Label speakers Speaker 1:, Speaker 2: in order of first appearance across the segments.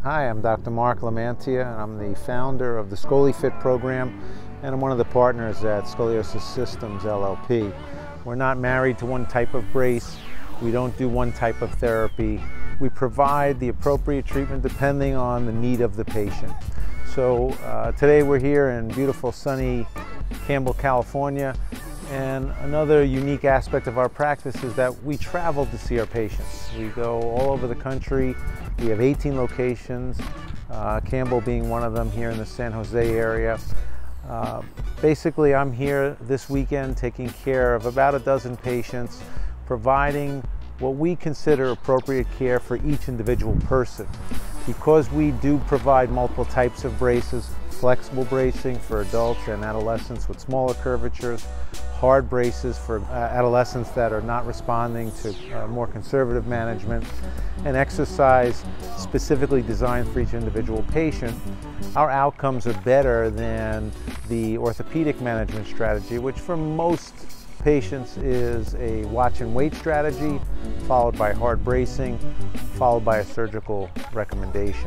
Speaker 1: Hi, I'm Dr. Mark Lamantia, and I'm the founder of the Scoli-Fit program, and I'm one of the partners at Scoliosis Systems LLP. We're not married to one type of brace. We don't do one type of therapy. We provide the appropriate treatment depending on the need of the patient. So today we're here in beautiful sunny Campbell, California, and another unique aspect of our practice is that we travel to see our patients. We go all over the country. We have 18 locations, Campbell being one of them here in the San Jose area. Basically, I'm here this weekend taking care of about a dozen patients, providing what we consider appropriate care for each individual person. Because we do provide multiple types of braces, flexible bracing for adults and adolescents with smaller curvatures, hard braces for adolescents that are not responding to more conservative management, and exercise specifically designed for each individual patient, our outcomes are better than the orthopedic management strategy, which for most patients is a watch and wait strategy, followed by hard bracing, followed by a surgical recommendation.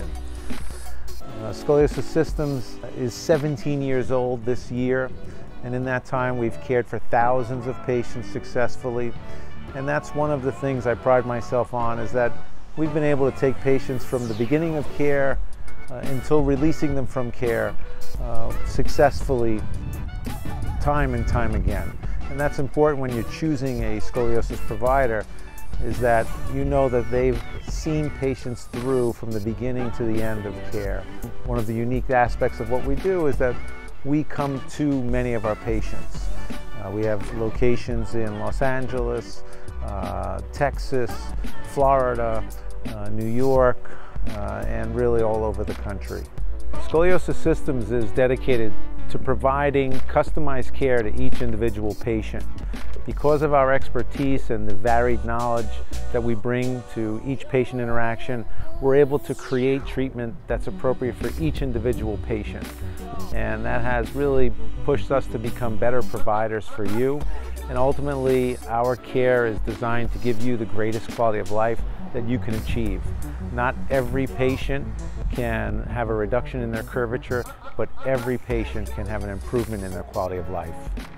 Speaker 1: Scoliosis Systems is 17 years old this year, and in that time we've cared for thousands of patients successfully. And that's one of the things I pride myself on, is that we've been able to take patients from the beginning of care until releasing them from care successfully time and time again. And that's important when you're choosing a scoliosis provider, is that you know that they've seen patients through from the beginning to the end of care. One of the unique aspects of what we do is that we come to many of our patients. We have locations in Los Angeles, Texas, Florida, New York, and really all over the country. Scoliosis Systems is dedicated to providing customized care to each individual patient. Because of our expertise and the varied knowledge that we bring to each patient interaction, we're able to create treatment that's appropriate for each individual patient. And that has really pushed us to become better providers for you. And ultimately, our care is designed to give you the greatest quality of life that you can achieve. Not every patient can have a reduction in their curvature, but every patient can have an improvement in their quality of life.